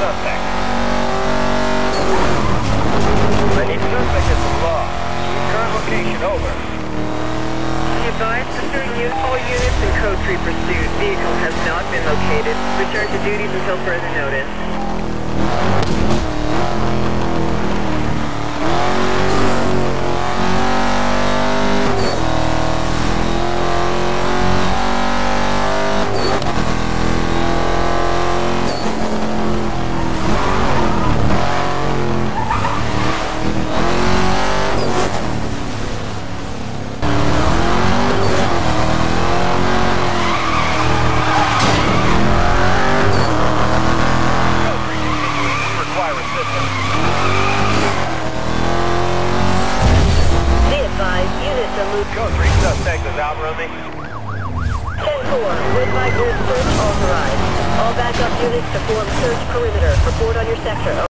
suspect. I need suspect at the law. Current location, over. Be advised, pursuing all units in code 3 pursuit. Vehicle has not been located. Return to duties until further notice. Code 3 suspect is out running. 10-4, with my grid search authorized. All backup units to form search perimeter. Report on your sector.